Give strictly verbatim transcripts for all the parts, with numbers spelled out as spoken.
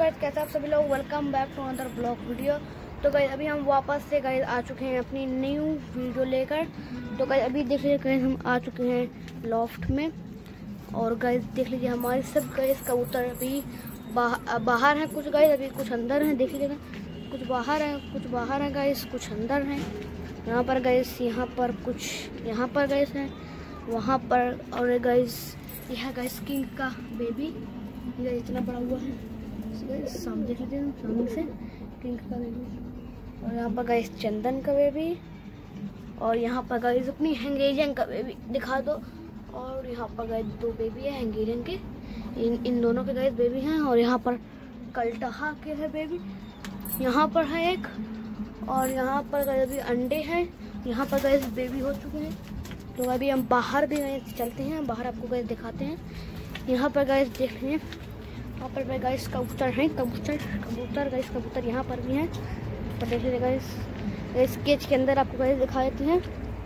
Guys, कैसे आप सभी लोग। Welcome back to another blog video. तो गाइस अभी हम वापस से गाइस आ चुके हैं अपनी न्यू वीडियो लेकर। तो गाइस अभी देख लीजिए गाइस हम आ चुके हैं लॉफ्ट में। और गाइस देख लीजिए हमारे सब गाइस कबूतर अभी बाह, बाहर हैं, कुछ गाइस अभी कुछ अंदर हैं। देख लीजिएगा कुछ बाहर हैं, कुछ बाहर हैं गाइस, कुछ अंदर हैं। यहाँ पर गाइस, यहाँ पर कुछ, यहाँ पर गाइस हैं, वहाँ पर। और गाइस यह गाइस किंग का बेबी, ये इतना बड़ा हुआ है सामने, देख लीजिए सामने से किंग का बेबी। और यहाँ पर गाइस चंदन का बेबी, और यहाँ पर गाइस अपनी हैंगेरियन का बेबी दिखा दो। और यहाँ पर गाइस दो बेबी है हैंगेरियन के, इन इन दोनों के गाइस बेबी हैं। और यहाँ पर कल्टहा के है बेबी, यहाँ पर है एक। और यहाँ पर गाइस अभी अंडे हैं, यहाँ पर गाइस बेबी हो चुके हैं। तो अभी हम बाहर भी गाइस चलते हैं, बाहर आपको गाइस दिखाते हैं। यहाँ पर गाइस देख रहे हैं, यहाँ पर गाइस कबूतर हैं, कबूतर कबूतर गाइस कबूतर यहाँ पर भी हैं। तो देख लीजिए गाइस, इस केज के अंदर आपको गाइस दिखा देते हैं।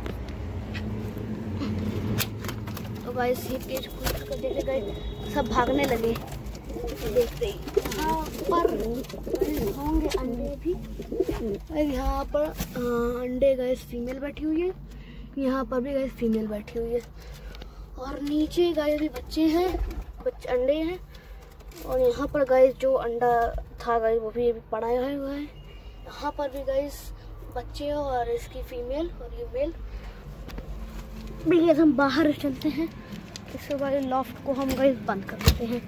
तो गाइस ये केज खोल कर देख लीजिए गाइस, सब भागने लगे देखते ही। यहाँ पर होंगे अंडे भी, और यहाँ पर अंडे गाइस फीमेल बैठी हुई है, यहाँ पर भी गाइस फीमेल बैठी हुई है। और नीचे गाइस भी बच्चे हैं, बच्चे अंडे हैं। और यहाँ पर गाइस जो अंडा था गाइस वो भी पड़ा हुआ है। यहाँ पर भी गाइस बच्चे और इसकी फीमेल और ये मेल। गाइस हम बाहर चलते हैं, इसके बाद लॉफ्ट को हम गाइस बंद कर देते हैं।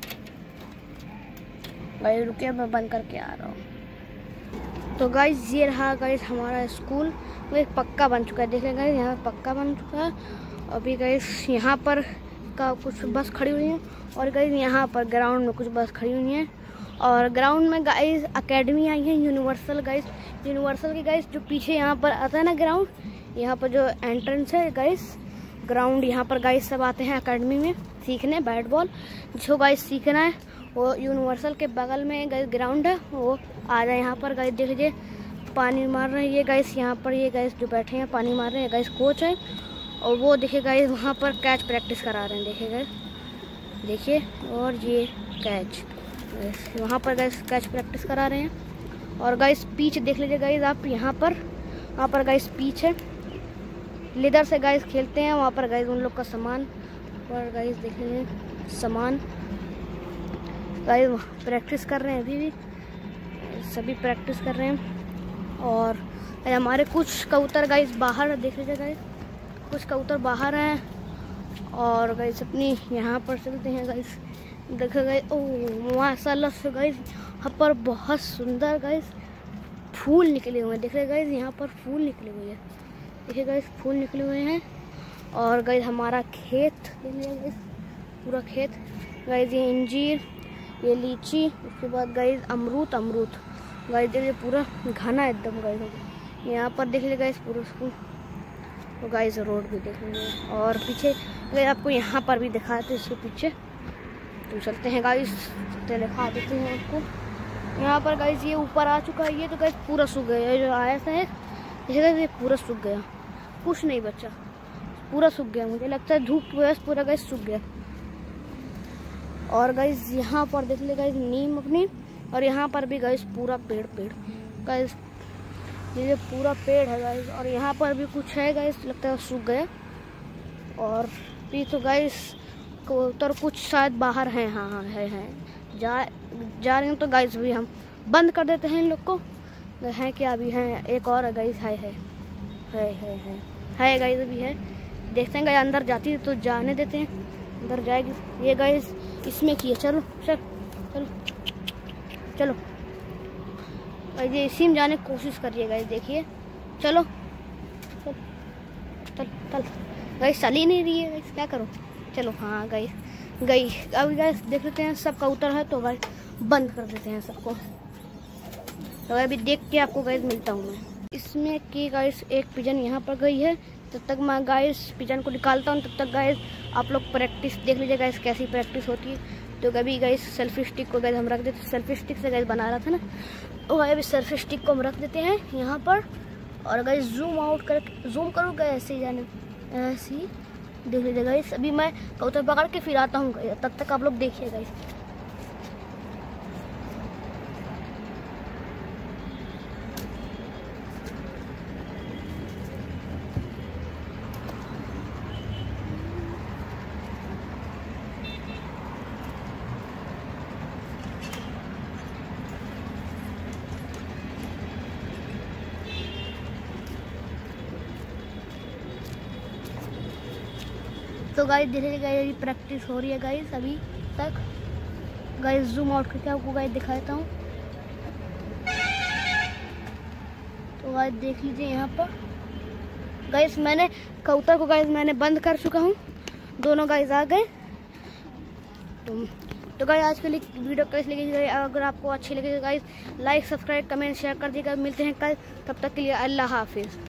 गाइस रुकिए, मैं बंद करके आ रहा हूँ। तो गाइस ये रहा गाइस हमारा स्कूल, वो एक पक्का बन चुका है। देख लें गाइस, यहाँ पक्का बन चुका है। अभी गाइस यहाँ पर का कुछ बस खड़ी हुई है, और गाइस यहाँ पर ग्राउंड में कुछ बस खड़ी हुई हैं। और ग्राउंड में गाइस एकेडमी आई है यूनिवर्सल गाइस, यूनिवर्सल की गाइस जो पीछे यहाँ पर आता है ना ग्राउंड, यहाँ पर जो एंट्रेंस है गाइस ग्राउंड, यहाँ पर गाइस सब आते हैं एकेडमी में सीखने बैट बॉल। जो गाइस सीखना है वो यूनिवर्सल के बगल में गाइस ग्राउंड है, वो आ जाए यहाँ पर। गाइस देख लीजिए पानी मार रहे हैं ये गाइस, यहाँ पर ये गाइस जो बैठे हैं पानी मार रहे हैं गाइस, कोच है। और वो देखिए गाइस वहाँ पर कैच प्रैक्टिस करा रहे हैं, देखिए गाइस देखिए। और ये कैच वहाँ पर गाइस कैच प्रैक्टिस करा रहे हैं। और गाइस पीच देख लीजिए गाइस आप, यहाँ पर वहाँ पर गाइस पीच है, लेदर से गाइस खेलते हैं वहाँ पर गाइस उन लोग का सामान। और गाइस देख लीजिए सामान, गाइस प्रैक्टिस कर रहे हैं, अभी भी सभी प्रैक्टिस कर रहे हैं। और हमारे कुछ कबूतर गाइस बाहर देख लीजिए गाइस, कुछ कबूतर बाहर हैं। और गाइस अपनी यहाँ पर चलते हैं गाइस, देखो गाइस, ओह माशाल्लाह से गाइस यहाँ पर बहुत सुंदर गाइस फूल निकले हुए हैं। देख रहे गाइस यहाँ पर फूल निकले हुए हैं, देखिए गाइस फूल निकले हुए हैं। और गाइस हमारा खेत देख लीजिए गाइस, पूरा खेत गाइस, ये इंजीर, ये लीची, उसके बाद गाइस अमरूद अमरूद गाइस देखिए पूरा घना एकदम गाइस। यहाँ पर देख लीजिए गाइस पूरा स्कूल। तो गाइस रोड भी देखेंगे, और पीछे गाइस आपको यहाँ पर भी दिखाते हैं इसके पीछे। तो चलते हैं गाइस, तो दिखा देते हैं आपको। यहाँ पर गाइस ये ऊपर आ चुका है, ये तो गाइस पूरा सूख गया है, जो आया था देखिए गाइस ये पूरा सूख गया, कुछ नहीं बचा, पूरा सूख गया। मुझे लगता है धूप की वजह से पूरा गाइस सूख गया। और गाइस यहाँ पर देख ले गाइस नीम अपनी, और यहाँ पर भी गाइस पूरा पेड़ पेड़ गाइस, ये पूरा पेड़ है गाइस। और यहाँ पर भी कुछ है गाइस, लगता है सूख गया। और भी तो गाइस कबूतर कुछ शायद बाहर हैं, हाँ हाँ है है जा जा रहे हैं। तो गाइस भी हम बंद कर देते हैं इन लोग को, हैं क्या अभी हैं, एक और है गाइस, है है है है है है गाइस अभी है। देखते हैं गाइस अंदर जाती है तो जाने देते हैं, अंदर जाएगी ये गाइस इसमें की है। चलो चल चलो चलो ये इसी में जाने की कोशिश करिए गाइस, देखिए चलो चल चल चल गाइस, चल ही नहीं रही है गाइस, क्या करो। चलो हाँ गाइस गई। अभी गाइस देख लेते हैं सब कबूतर है, तो गाइस बंद कर देते हैं सबको। तो अभी देख के आपको गाइस मिलता हूँ मैं। इसमें कि गाइस एक पिजन यहाँ पर गई है, तब तक मैं गाइस पिजन को निकालता हूँ। तब तक गाइस आप लोग प्रैक्टिस देख लीजिए गाइस कैसी प्रैक्टिस होती है। तो कभी गाइस सेल्फी स्टिक को गाइस हम रख देते, सेल्फी स्टिक से गाइस बना रहा था ना, तो अभी सेल्फी स्टिक को हम रख देते हैं यहाँ पर। और गाइस जूम आउट कर, जूम करो गाइस ऐसे ही जाने, ऐसे ही देख लीजिए गाइस। अभी मैं कबूतर पकड़ के फिर आता हूँ, तब तक आप लोग देखिए गाइस। तो गाइस देखिए गाइस प्रैक्टिस हो रही है गाइस अभी तक। गाइस जूम आउट करके आपको गाइस दिखाता हूँ। तो गाइस देख लीजिए यहाँ पर गाइस मैंने कबूतर को गाइस मैंने बंद कर चुका हूँ। दोनों गाइस आ गए। तो, तो गाइस आज के लिए वीडियो कैसे लगी, अगर आपको अच्छी लगे guys like subscribe comment share कर दीजिएगा। मिलते हैं कल, तब तक के लिए अल्लाह हाफिज़।